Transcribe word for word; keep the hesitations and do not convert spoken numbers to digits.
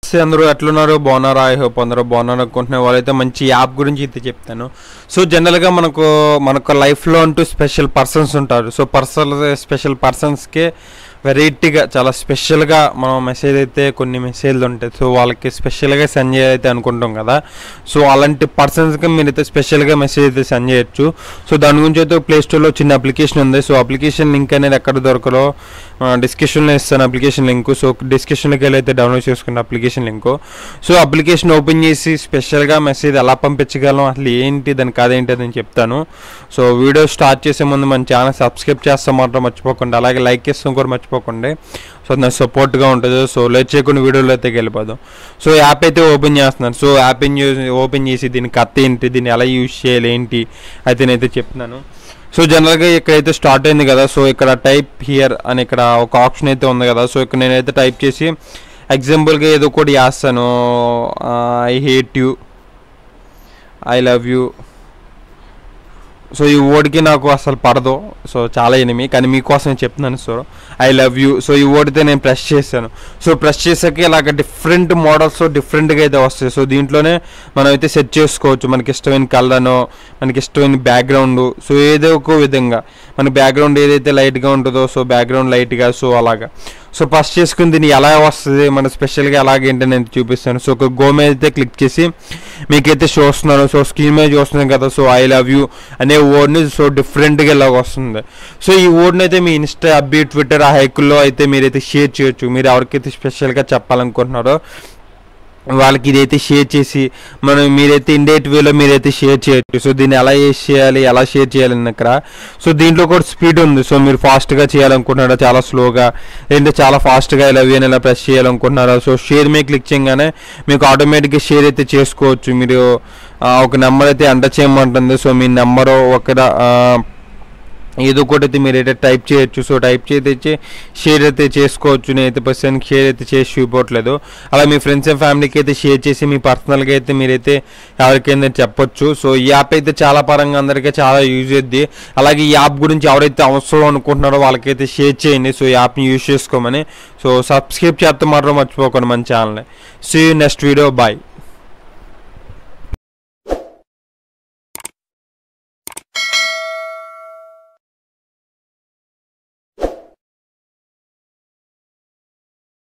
అందరూ ఎట్లున్నారు? బాగున్నారా? ఐ హోప్ అందరూ బాగున్నారు అనుకుంటున్న వాళ్ళైతే మంచి యాప్ గురించి అయితే చెప్తాను. సో జనరల్గా మనకు మనకు లైఫ్లో అంటూ స్పెషల్ పర్సన్స్ ఉంటారు. సో పర్సన్ స్పెషల్ పర్సన్స్కి వెరైటీగా చాలా స్పెషల్గా మనం మెసేజ్ అయితే కొన్ని మెసేజ్లు ఉంటాయి. సో వాళ్ళకి స్పెషల్గా సెండ్ చేయైతే అనుకుంటాం కదా. సో అలాంటి పర్సన్స్కి మీరైతే స్పెషల్గా మెసేజ్ అయితే సెండ్ చేయొచ్చు. సో దాని గురించి అయితే ప్లే స్టోర్లో చిన్న అప్లికేషన్ ఉంది. సో అప్లికేషన్ లింక్ అనేది ఎక్కడ దొరకలో డిస్క్రిప్షన్లో ఇస్తాను అప్లికేషన్ లింక్. సో డిస్క్రిప్షన్కి వెళ్ళి అయితే డౌన్లోడ్ చేసుకున్న application link. So application open చేసి స్పెషల్గా మెసేజ్ ఎలా పంపించగలం, అసలు ఏంటి దానికి అదేంటి అని చెప్తాను. సో వీడియో స్టార్ట్ చేసే ముందు మన ఛానల్ సబ్స్క్రైబ్ చేస్తాం మాత్రం మర్చిపోకుండా, అలాగే లైక్ చేస్తాం కూడా మర్చిపోకండి. సో నాకు సపోర్ట్గా ఉంటుంది. సో లేట్ చేయకుండా వీడియోలో అయితే వెళ్ళిపోదాం. సో యాప్ అయితే ఓపెన్ చేస్తున్నాను. సో యాప్ ఓపెన్ చేసి దీని కథ ఏంటి, దీన్ని ఎలా యూజ్ చేయాలి ఏంటి అయితే నేనైతే చెప్తున్నాను. సో జనరల్గా ఇక్కడైతే స్టార్ట్ అయింది కదా. సో ఇక్కడ టైప్ హియర్ అని ఇక్కడ ఒక ఆప్షన్ అయితే ఉంది కదా. సో ఇక్కడ నేనైతే టైప్ చేసి ఎగ్జాంపుల్గా ఏదో ఒకటి చేస్తాను. I hate you, I love you. So ఈ వర్డ్కి నాకు అసలు పడదు. సో చాలా ఎనిమి, కానీ మీకోసం చెప్తున్నాను. So I love you. So ఈ వర్డ్తో నేను ప్రెస్ చేశాను. సో ప్రెస్ చేసాక ఇలాగ డిఫరెంట్ మోడల్స్ డిఫరెంట్గా అయితే వస్తాయి. సో దీంట్లోనే మనం అయితే సెట్ చేసుకోవచ్చు మనకి ఇష్టమైన కలర్ను, మనకి ఇష్టమైన బ్యాక్గ్రౌండ్. సో ఏదో ఒక విధంగా మన బ్యాక్గ్రౌండ్ ఏదైతే లైట్గా ఉంటుందో సో బ్యాక్గ్రౌండ్ లైట్గా సో అలాగా. సో ఫస్ట్ చేసుకుని దీన్ని ఎలా వస్తుంది మన స్పెషల్గా అలాగేంటి నేను చూపిస్తాను. సో ఒక గో మీద అయితే క్లిక్ చేసి మీకైతే చూస్తున్నాను. సో స్క్రీన్ మీద చూస్తున్నాను కదా. సో ఐ లవ్ యూ అనే వర్డ్ని సో డిఫరెంట్గా ఇలాగ వస్తుంది. సో ఈ వర్డ్ని అయితే మీ ఇన్స్టా, అబ్బి, ట్విట్టర్ ఆ హైకుల్లో అయితే మీరైతే షేర్ చేయొచ్చు. మీరు ఎవరికైతే స్పెషల్గా చెప్పాలనుకుంటున్నారో వాళ్ళకి ఇదైతే షేర్ చేసి మనం మీరైతే ఇండైరెక్ట్ వేలో మీరైతే షేర్ చేయొచ్చు. సో దీన్ని ఎలా చేయాలి, ఎలా షేర్ చేయాలని ఇక్కడ. సో దీంట్లో కూడా స్పీడ్ ఉంది. సో మీరు ఫాస్ట్గా చేయాలనుకుంటున్నారా, చాలా స్లోగా, లేదంటే చాలా ఫాస్ట్గా ఇలా వేని ఇలా ప్రెస్ చేయాలనుకుంటున్నారా. సో షేర్ మీద క్లిక్ చేయగానే మీకు ఆటోమేటిక్గా షేర్ అయితే చేసుకోవచ్చు. మీరు ఒక నెంబర్ అయితే ఎంటర్ చేయమంటుంది. సో మీ నెంబరు ఒక ఏదో ఒకటి అయితే మీరైతే టైప్ చేయొచ్చు. సో టైప్ చేసి షేర్ అయితే చేసుకోవచ్చు. నేనైతే పర్సన్కి షేర్ అయితే చేసి చూపట్లేదు. అలా మీ ఫ్రెండ్స్ అండ్ ఫ్యామిలీకి అయితే షేర్ చేసి మీ పర్సనల్గా అయితే మీరైతే ఎవరికైనా చెప్పొచ్చు. సో ఈ యాప్ అయితే చాలా పరంగా అందరికీ చాలా యూజ్ అవుద్ది. అలాగే ఈ యాప్ గురించి ఎవరైతే అవసరం అనుకుంటున్నారో వాళ్ళకైతే షేర్ చేయండి. సో ఈ యాప్ని యూజ్ చేసుకోమని. సో సబ్స్క్రైబ్ చేస్తే మాత్రం మర్చిపోకండి మన ఛానల్ని. See you next video. Bye.